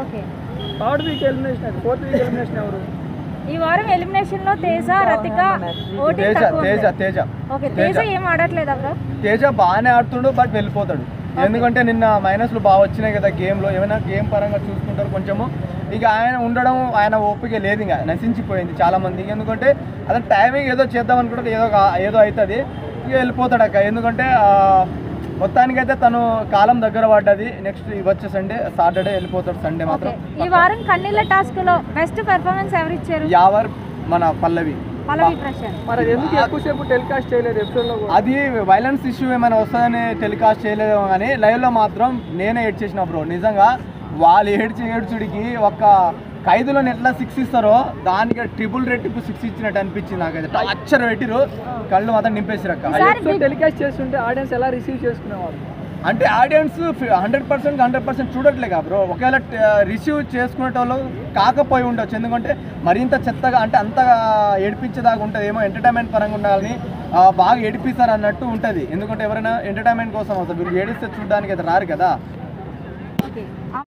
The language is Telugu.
ఓకే. థర్డ్ వీక్ ఎలిమినేషన్ అది, ఫోర్త్ వీక్ ఎలిమినేషన్ ఎవరు? ఈ వారం ఎలిమినేషన్ లో తేజ, రతిక ఓటింగ్ తక్కువ ఉంది. ఓకే, తేజ ఏం ఆడట్లేదా బ్రో? తేజ బాగానే ఆడుతుండు, బట్ వెళ్ళిపోతాడు. ఎందుకంటే నిన్న మైనస్లు బాగా వచ్చినాయి కదా గేమ్లో, ఏమైనా గేమ్ పరంగా చూసుకుంటారు కొంచెము. ఇక ఆయన ఉండడం, ఆయన ఓపిక లేదు, ఇంకా నశించిపోయింది చాలా మందికి. ఎందుకంటే అతను టైమింగ్ ఏదో చేద్దాం అనుకుంటే ఏదో అవుతుంది, ఇక వెళ్ళిపోతాడు అక్క. ఎందుకంటే మొత్తానికైతే తను కాలం దగ్గర పడ్డది. నెక్స్ట్ వచ్చే సాటర్డే వెళ్ళిపోతాడు, సండే మాత్రం. ఈ వారం కన్నీళ్ళ టాస్క్ లో బెస్ట్ పెర్ఫార్మెన్స్ ఎవరు ఇచ్చారు? యావర్ మన పల్లవి ప్రశాంత్. మరి ఎందుకు ఎక్కువసేపు టెలికాస్ట్ చేయలేదు ఎపిసోడ్లో? అది వైలెన్స్ ఇష్యూ ఏమైనా వస్తుందని టెలికాస్ట్ చేయలేదు, కానీ లైవ్లో మాత్రం నేనే ఏడ్ చేసిన బ్రో. నిజంగా వాళ్ళు ఏడ్చుడికి ఒక ఖైదులో ఎట్లా 6 ఇస్తారో దానికి ట్రిపుల్ రెట్టింపు 6 ఇచ్చినట్టు అనిపించింది నాకైతే. టార్చర్ పెట్టిరు, కళ్ళు మాత్రం నింపేసారు అక్క. టెలికాస్ట్ చేస్తుంటే ఆడియన్స్ ఎలా రిసీవ్ చేసుకునేవారు? అంటే ఆడియన్స్ 100% చూడట్లేగా బ్రో. ఒకవేళ రిసీవ్ చేసుకునేటోళ్ళు కాకపోయి ఉండొచ్చు, ఎందుకంటే మరింత చెత్తగా అంటే అంతగా ఏడిపించేదాకా ఉంటుంది ఏమో. ఎంటర్టైన్మెంట్ పరంగా ఉండాలని బాగా ఏడిపిస్తారు అన్నట్టు ఉంటుంది. ఎందుకంటే ఎవరైనా ఎంటర్టైన్మెంట్ కోసం వస్తారు, వీళ్ళు ఏడిస్తే చూడడానికి అయితే రారు కదా.